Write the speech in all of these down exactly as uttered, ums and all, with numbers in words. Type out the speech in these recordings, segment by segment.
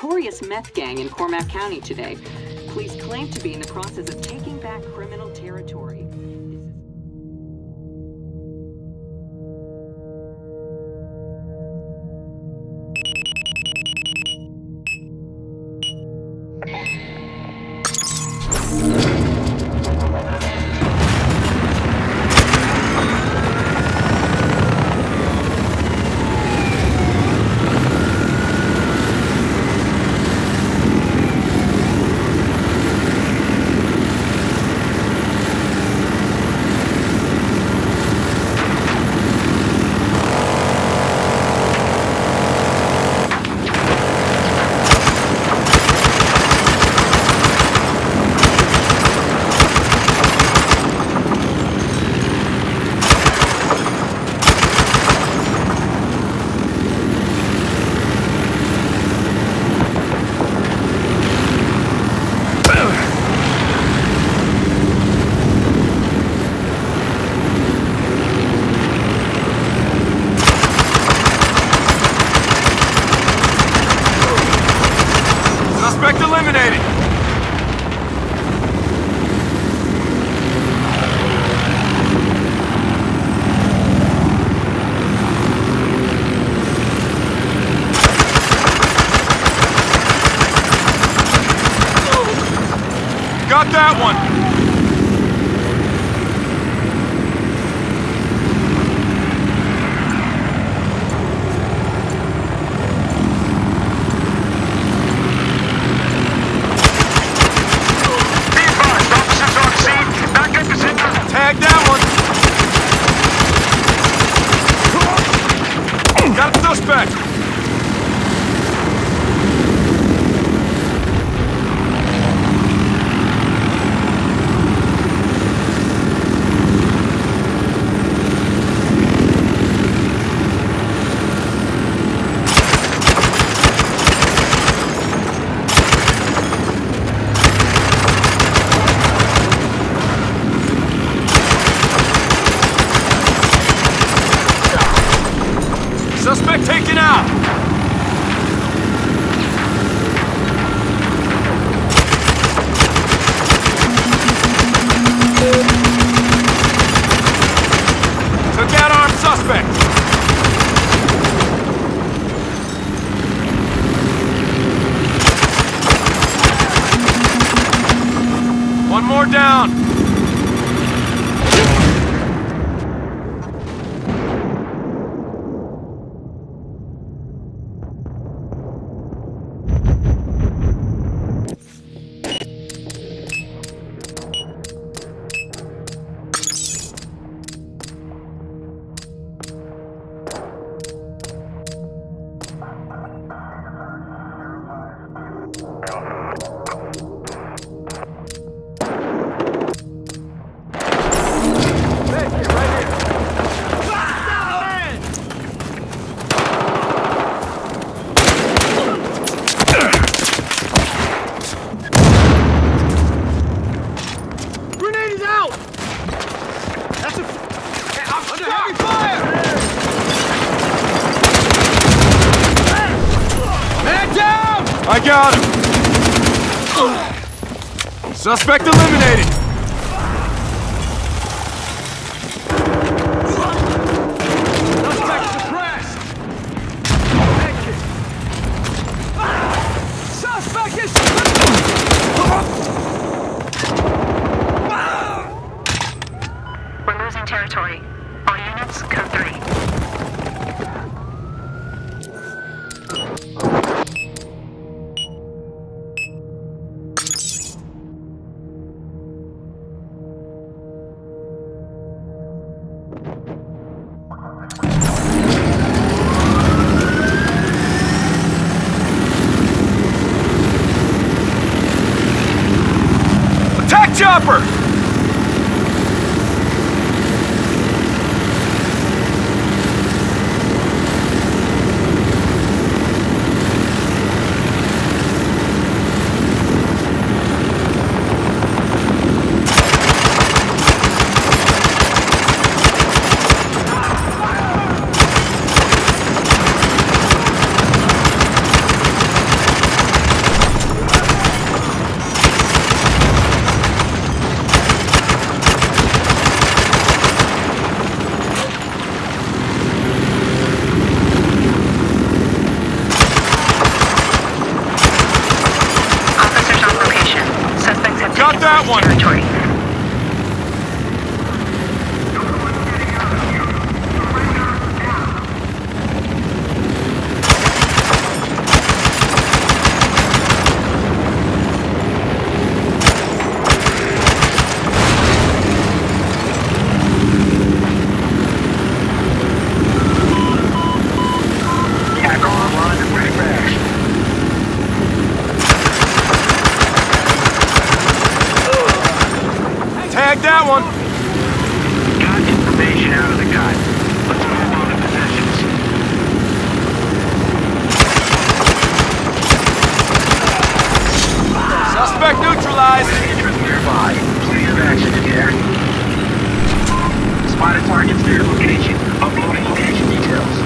notorious meth gang in Cormac County today. Police claim to be in the process of taking back criminal territory. Suspect eliminated! Got that one! Tag that one! Got a suspect! Suspect taken out! Took out armed suspect! One more down! I got him! Suspect eliminated! Suspect suppressed! Suspect is We're losing territory. All units, code three. Chopper! got one. Territory. Tag that one. Got information out of the gun. Let's move on to positions. Suspect neutralized. Interest nearby. Plenty of action in here. Spotted targets near location. Uploading location details.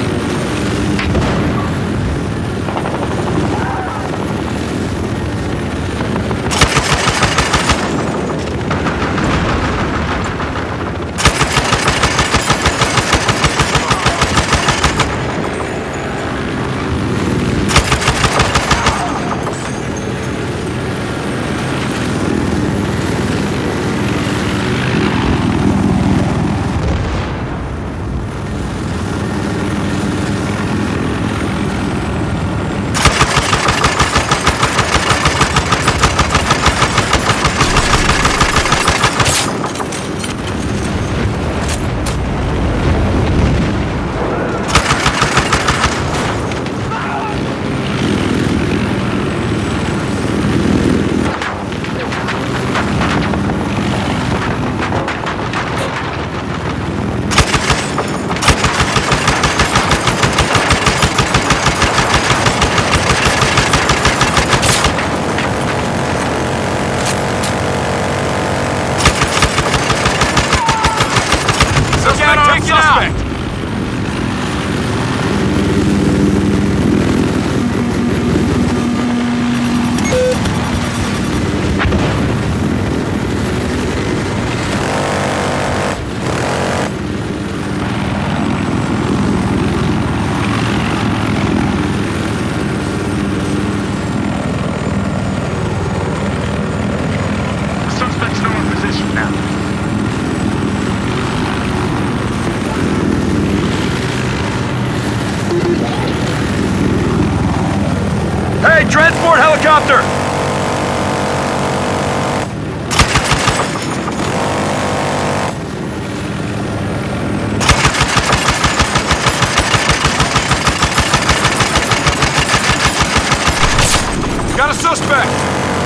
Suspect! Suspects know our position now. Hey, transport helicopter! Got a suspect!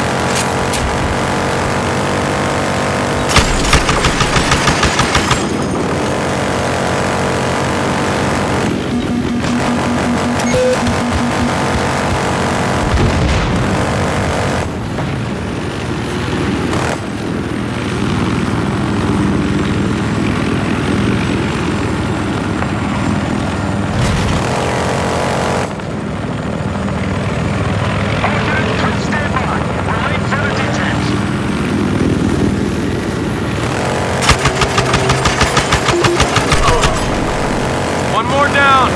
One more down!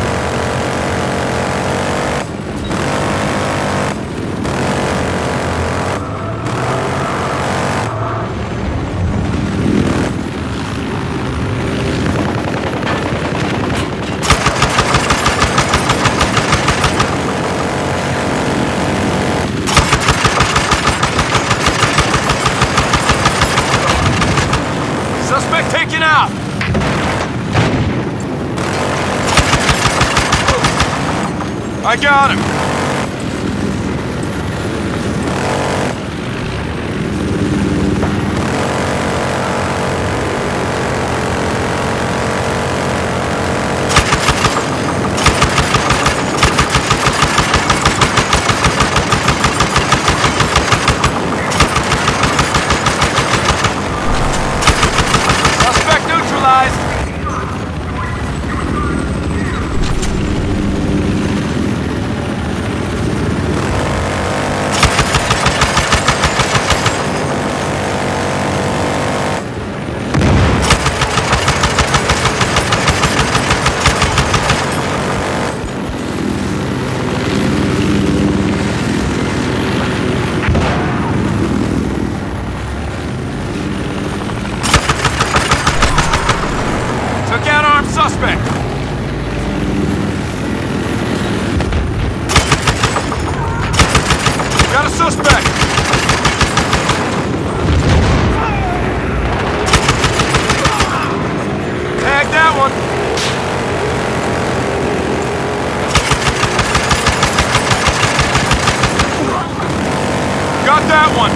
Suspect taken out! I got him! Suspect neutralized! one.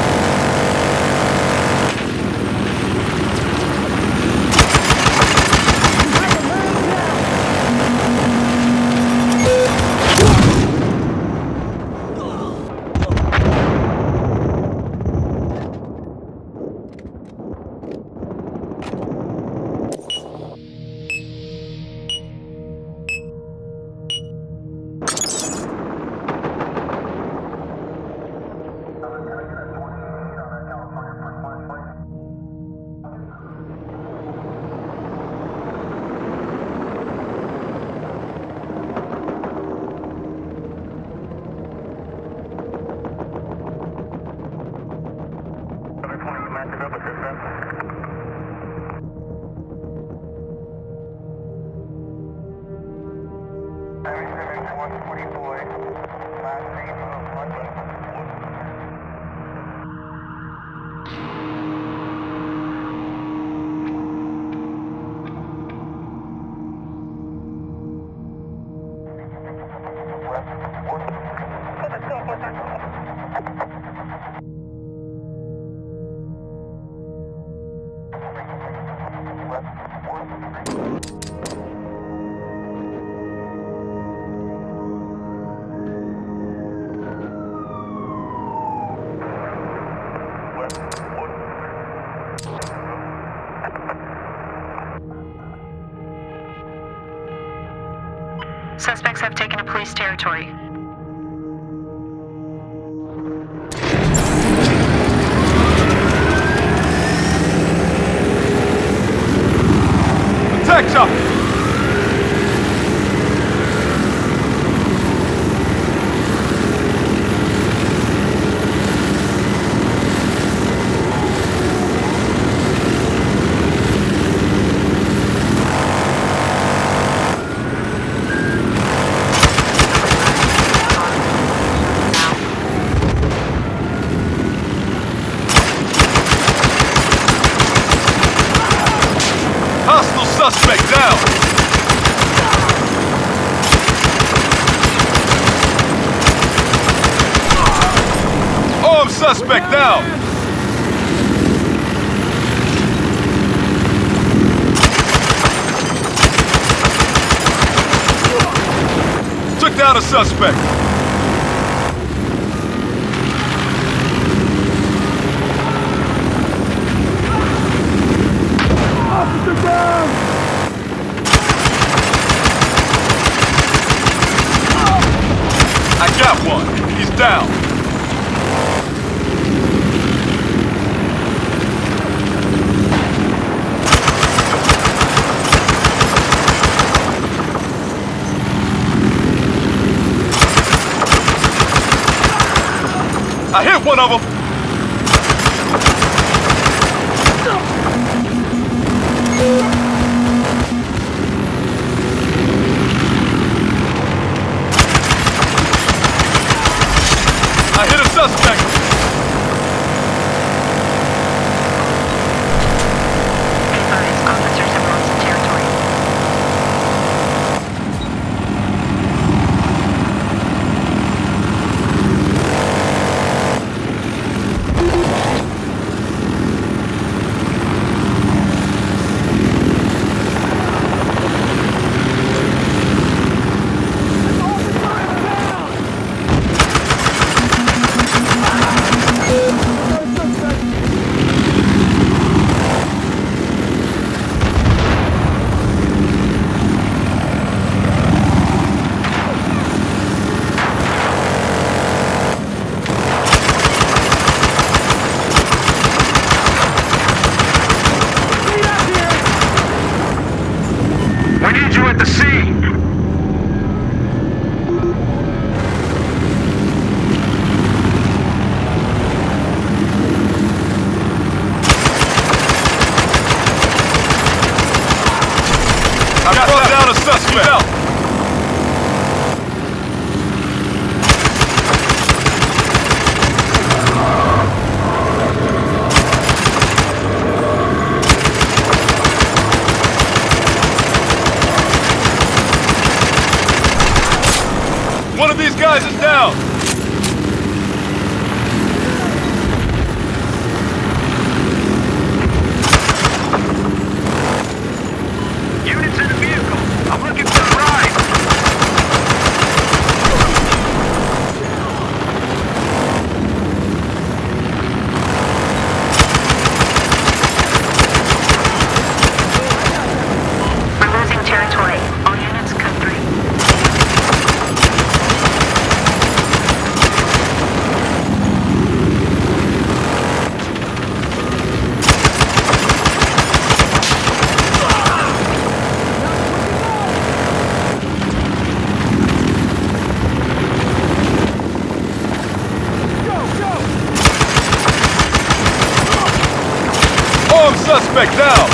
Suspects have taken a police territory. Attack chopper! Suspect down! Armed suspect down! Took down a suspect. Officer down! I got one. He's down. I hit one of them. I hit a suspect! Advise, officers have lost the territory. We need you at the scene! I brought down a suspect! One of these guys is down! suspect down!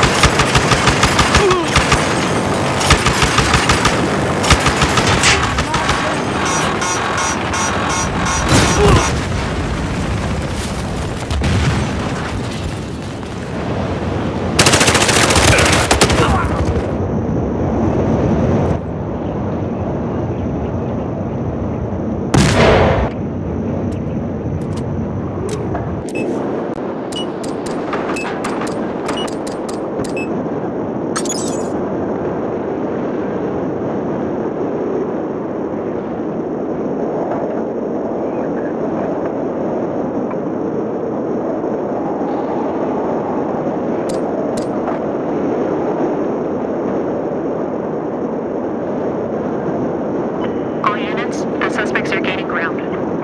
All units, the suspects are gaining ground.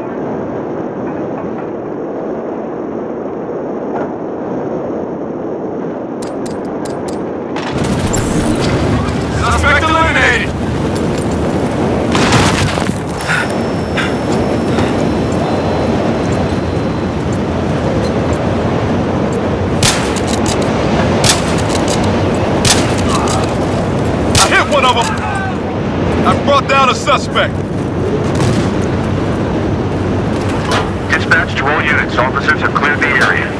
Suspect eliminated! I hit one of them! I brought down a suspect! Dispatch to all units. Officers have cleared the area.